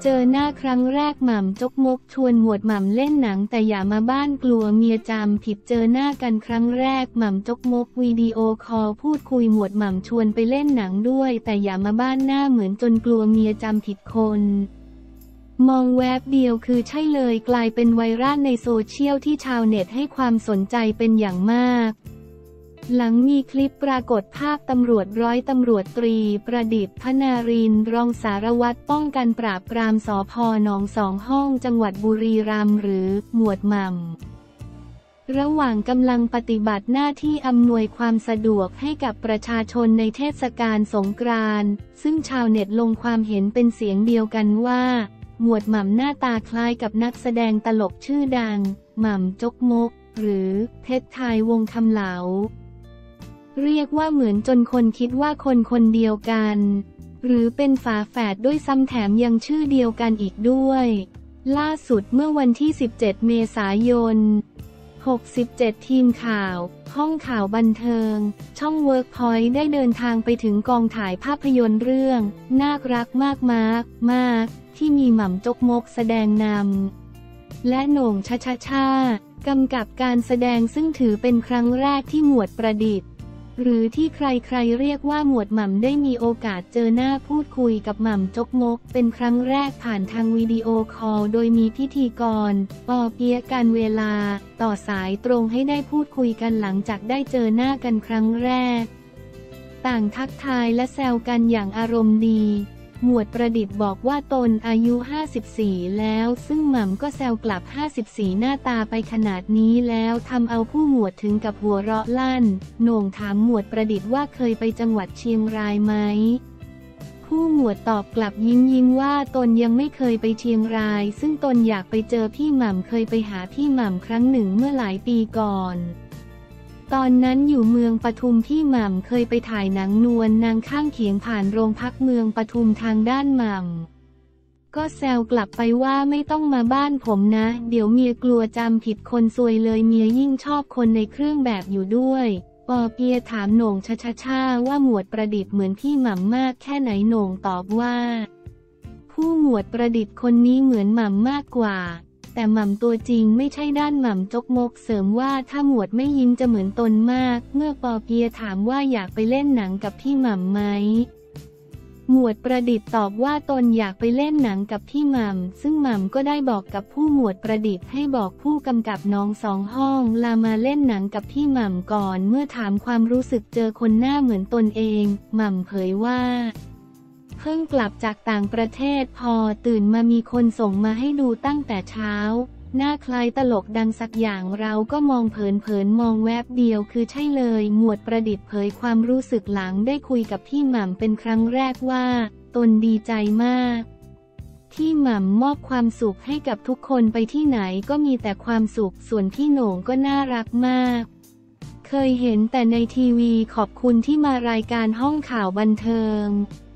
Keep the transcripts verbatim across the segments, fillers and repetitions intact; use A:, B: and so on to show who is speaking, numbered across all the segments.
A: เจอหน้าครั้งแรกหม่ำจกมกชวนหมวดหม่ำเล่นหนังแต่อย่ามาบ้านกลัวเมียจำผิดเจอหน้ากันครั้งแรกหม่ำจกมกวิดีโอคอลพูดคุยหมวดหม่ำชวนไปเล่นหนังด้วยแต่อย่ามาบ้านหน้าเหมือนจนกลัวเมียจำผิดคนมองแวบเดียวคือใช่เลยกลายเป็นไวรัลในโซเชียลที่ชาวเน็ตให้ความสนใจเป็นอย่างมากหลังมีคลิปปรากฏภาพตำรวจร้อยตำรวจตรีประดิษฐ์พนารินทร์รองสารวัตรป้องกันปราบปรามสภ.หนองสองห้องจังหวัดบุรีรัมย์หรือหมวดหม่ำระหว่างกำลังปฏิบัติหน้าที่อำนวยความสะดวกให้กับประชาชนในเทศกาลสงกรานต์ซึ่งชาวเน็ตลงความเห็นเป็นเสียงเดียวกันว่าหมวดหม่ำหน้าตาคล้ายกับนักแสดงตลกชื่อดังหม่ำจกมกหรือเพชรไทยวงศ์คำเหลาเรียกว่าเหมือนจนคนคิดว่าคนคนเดียวกันหรือเป็นฝาแฝดด้วยซ้ำแถมยังชื่อเดียวกันอีกด้วยล่าสุดเมื่อวันที่สิบเจ็ดเมษายนหกสิบเจ็ดทีมข่าวห้องข่าวบันเทิงช่องเวิร์กพอยต์ได้เดินทางไปถึงกองถ่ายภาพยนตร์เรื่องน่ารักมากมากมากที่มีหม่ำจกมกแสดงนำและโหน่งชะชะช่ากำกับการแสดงซึ่งถือเป็นครั้งแรกที่หมวดประดิษฐ์หรือที่ใครๆเรียกว่าหมวดหม่ำได้มีโอกาสเจอหน้าพูดคุยกับหม่ำจกมกเป็นครั้งแรกผ่านทางวิดีโอคอลโดยมีพิธีกรปอเปี๊ยะการเวลาต่อสายตรงให้ได้พูดคุยกันหลังจากได้เจอหน้ากันครั้งแรกต่างทักทายและแซวกันอย่างอารมณ์ดีหมวดประดิษฐ์บอกว่าตนอายุห้าสิบสี่แล้วซึ่งหม่ำก็แซวกลับห้าสิบสี่หน้าตาไปขนาดนี้แล้วทำเอาผู้หมวดถึงกับหัวเราะลั่นโหน่งถามหมวดประดิษฐ์ว่าเคยไปจังหวัดเชียงรายไหมผู้หมวดตอบกลับยิ้มยิ้มว่าตนยังไม่เคยไปเชียงรายซึ่งตนอยากไปเจอพี่หม่ำเคยไปหาพี่หม่ำครั้งหนึ่งเมื่อหลายปีก่อนตอนนั้นอยู่เมืองปทุมพี่หม่ำเคยไปถ่ายหนังนวลนางข้างเคียงผ่านโรงพักเมืองปทุมทางด้านหม่ำก็แซวกลับไปว่าไม่ต้องมาบ้านผมนะเดี๋ยวเมียกลัวจำผิดคนซวยเลยเมียยิ่งชอบคนในเครื่องแบบอยู่ด้วยปอเปียถามโหน่งชะชะช่าว่าหมวดประดิษฐ์เหมือนพี่หม่ำมากแค่ไหนโหน่งตอบว่าผู้หมวดประดิษฐ์คนนี้เหมือนหม่ำมากกว่าแต่หม่ำตัวจริงไม่ใช่ด้านหม่ำจกมกเสริมว่าถ้าหมวดไม่ยิ้มจะเหมือนตนมากเมื่อปอเปียถามว่าอยากไปเล่นหนังกับพี่หม่ำไหมหมวดประดิษฐ์ตอบว่าตนอยากไปเล่นหนังกับพี่หม่ำซึ่งหม่ำก็ได้บอกกับผู้หมวดประดิษฐ์ให้บอกผู้กำกับน้องสองห้องลามาเล่นหนังกับพี่หม่ำก่อนเมื่อถามความรู้สึกเจอคนหน้าเหมือนตนเองหม่ำเผยว่าเพิ่งกลับจากต่างประเทศพอตื่นมามีคนส่งมาให้ดูตั้งแต่เช้าหน้าคล้ายตลกดังสักอย่างเราก็มองเผินๆมองแวบเดียวคือใช่เลยหมวดประดิษฐ์เผยความรู้สึกหลังได้คุยกับพี่หม่ำเป็นครั้งแรกว่าตนดีใจมากที่หม่ำมอบความสุขให้กับทุกคนไปที่ไหนก็มีแต่ความสุขส่วนพี่โหน่งก็น่ารักมากเคยเห็นแต่ในทีวีขอบคุณที่มารายการห้องข่าวบันเทิง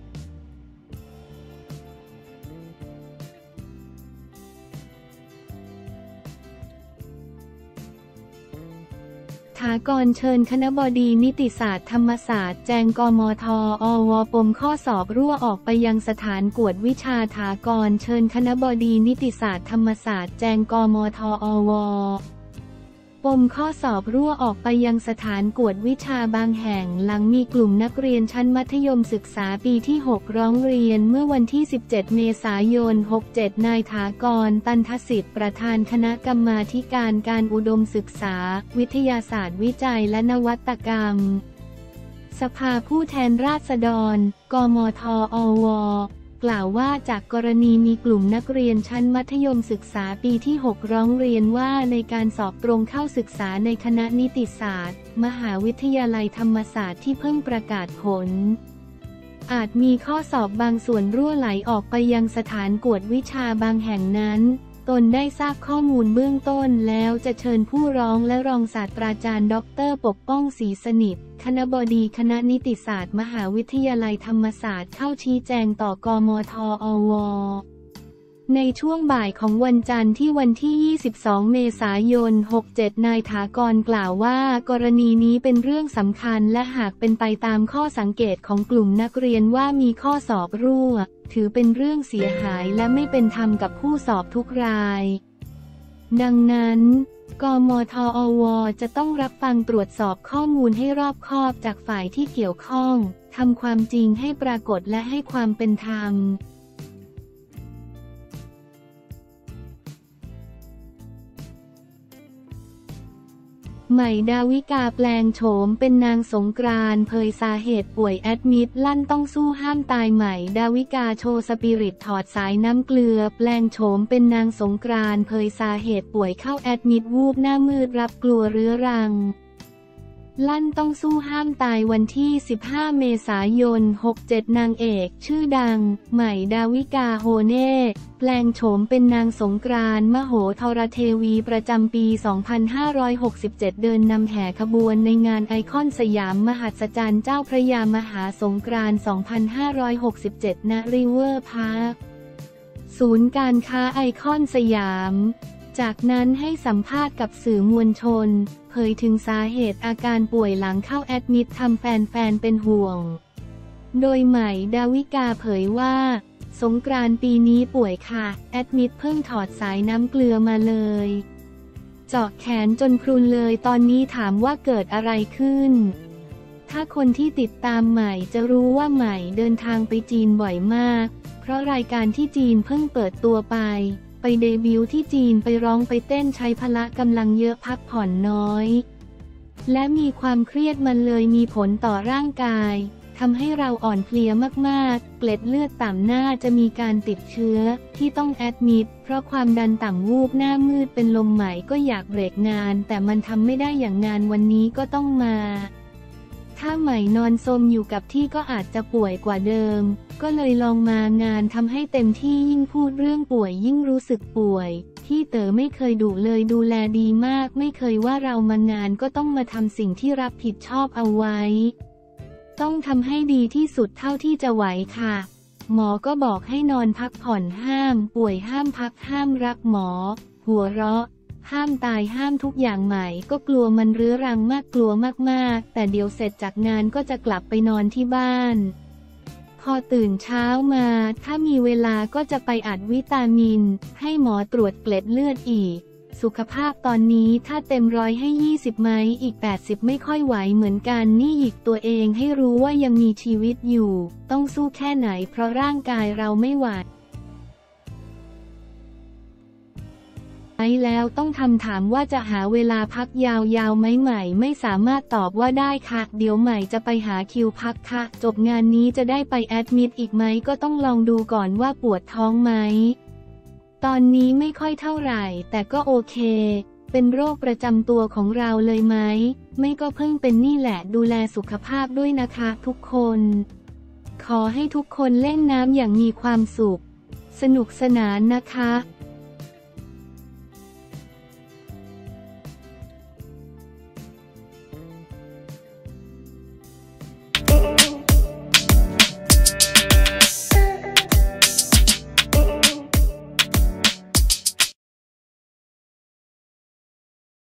A: ถากรเชิญคณบดีนิติศาสตร์ธรรมศาสตร์แจงกมทอวปมข้อสอบรั่วออกไปยังสถานกวดวิชาถากรเชิญคณบดีนิติศาสตร์ธรรมศาสตร์แจงกมทอวปมข้อสอบรั่วออกไปยังสถานกวดวิชาบางแห่งหลังมีกลุ่มนักเรียนชั้นมัธยมศึกษาปีที่หกร้องเรียนเมื่อวันที่สิบเจ็ดเมษายนหกสิบเจ็ดนายถากรตันทสิทธิ์ประธานคณะกรรมาธิการการอุดมศึกษาวิทยาศาสตร์วิจัยและนวัตกรรมสภาผู้แทนราษฎรกมทอวกล่าวว่าจากกรณีมีกลุ่มนักเรียนชั้นมัธยมศึกษาปีที่หกร้องเรียนว่าในการสอบตรงเข้าศึกษาในคณะนิติศาสตร์มหาวิทยาลัยธรรมศาสตร์ที่เพิ่งประกาศผลอาจมีข้อสอบบางส่วนรั่วไหลออกไปยังสถานกวดวิชาบางแห่งนั้นตนได้ทราบข้อมูลเบื้องต้นแล้วจะเชิญผู้ร้องและรองศาสตราจารย์ด็อกเตอร์ปกป้องศรีสนิทคณบดีคณะนิติศาสตร์มหาวิทยาลัยธรรมศาสตร์เข้าชี้แจงต่อกมทอวในช่วงบ่ายของวันจันทร์ที่วันที่ ยี่สิบสอง เมษายน หกเจ็ด นายถากรกล่าวว่ากรณีนี้เป็นเรื่องสำคัญและหากเป็นไปตามข้อสังเกตของกลุ่มนักเรียนว่ามีข้อสอบรั่วถือเป็นเรื่องเสียหายและไม่เป็นธรรมกับผู้สอบทุกรายดังนั้นกมทอวจะต้องรับฟังตรวจสอบข้อมูลให้รอบคอบจากฝ่ายที่เกี่ยวข้องทำความจริงให้ปรากฏและให้ความเป็นธรรมใหม่ดาวิกาแปลงโฉมเป็นนางสงกรานต์เผยสาเหตุป่วยแอดมิดลั่นต้องสู้ห้ามตายใหม่ดาวิกาโชว์สปิริตถอดสายน้ำเกลือแปลงโฉมเป็นนางสงกรานต์เผยสาเหตุป่วยเข้าแอดมิดวูบหน้ามืดรับกลัวเรื้อรังลั่นต้องสู้ห้ามตายวันที่ สิบห้า เมษายน หกเจ็ด นางเอกชื่อดังใหม่ดาวิกาโฮเน่แปลงโฉมเป็นนางสงกรานต์มโหธรเทวีประจำปี สองพันห้าร้อยหกสิบเจ็ด เดินนำแห่ขบวนในงานไอคอนสยามมหัศจรรย์เจ้าพระยามหาสงกรานต์ สองพันห้าร้อยหกสิบเจ็ด ณ ริเวอร์พาร์ค ศูนย์การค้าไอคอนสยามจากนั้นให้สัมภาษณ์กับสื่อมวลชนเผยถึงสาเหตุอาการป่วยหลังเข้าแอดมิดทำแฟนๆเป็นห่วงโดยใหม่ดาวิกาเผยว่าสงกรานต์ปีนี้ป่วยค่ะแอดมิดเพิ่งถอดสายน้ำเกลือมาเลยเจาะแขนจนพรุนเลยตอนนี้ถามว่าเกิดอะไรขึ้นถ้าคนที่ติดตามใหม่จะรู้ว่าใหม่เดินทางไปจีนบ่อยมากเพราะรายการที่จีนเพิ่งเปิดตัวไปไปเดบิวต์ที่จีนไปร้องไปเต้นใช้พละกำลังเยอะพักผ่อนน้อยและมีความเครียดมันเลยมีผลต่อร่างกายทำให้เราอ่อนเพลียมากๆเกล็ดเลือดต่ำหน้าจะมีการติดเชื้อที่ต้องแอดมิดเพราะความดันต่ำวูบหน้ามืดเป็นลมใหม่ก็อยากเบรกงานแต่มันทำไม่ได้อย่างงานวันนี้ก็ต้องมาถ้าใหม่นอนซมอยู่กับที่ก็อาจจะป่วยกว่าเดิมก็เลยลองมางานทำให้เต็มที่ยิ่งพูดเรื่องป่วยยิ่งรู้สึกป่วยที่เต๋อไม่เคยดุเลยดูแลดีมากไม่เคยว่าเรามางานก็ต้องมาทำสิ่งที่รับผิดชอบเอาไว้ต้องทำให้ดีที่สุดเท่าที่จะไหวค่ะหมอก็บอกให้นอนพักผ่อนห้ามป่วยห้ามพักห้ามรักหมอหัวเราะห้ามตายห้ามทุกอย่างใหม่ก็กลัวมันเรื้อรังมากกลัวมากๆแต่เดี๋ยวเสร็จจากงานก็จะกลับไปนอนที่บ้านพอตื่นเช้ามาถ้ามีเวลาก็จะไปอัดวิตามินให้หมอตรวจเกล็ดเลือดอีกสุขภาพตอนนี้ถ้าเต็มร้อยให้ยี่สิบไหมอีกแปดสิบไม่ค่อยไหวเหมือนกันนี่หยิกตัวเองให้รู้ว่ายังมีชีวิตอยู่ต้องสู้แค่ไหนเพราะร่างกายเราไม่ไหวแล้วต้องทำถามว่าจะหาเวลาพักยาวๆไหมใหม่ไม่สามารถตอบว่าได้ค่ะเดี๋ยวใหม่จะไปหาคิวพักค่ะจบงานนี้จะได้ไปแอดมิดอีกไหมก็ต้องลองดูก่อนว่าปวดท้องไหมตอนนี้ไม่ค่อยเท่าไหร่แต่ก็โอเคเป็นโรคประจำตัวของเราเลยไหมไม่ก็เพิ่งเป็นนี่แหละดูแลสุขภาพด้วยนะคะทุกคนขอให้ทุกคนเล่นน้ำอย่างมีความสุขสนุกสนานนะคะ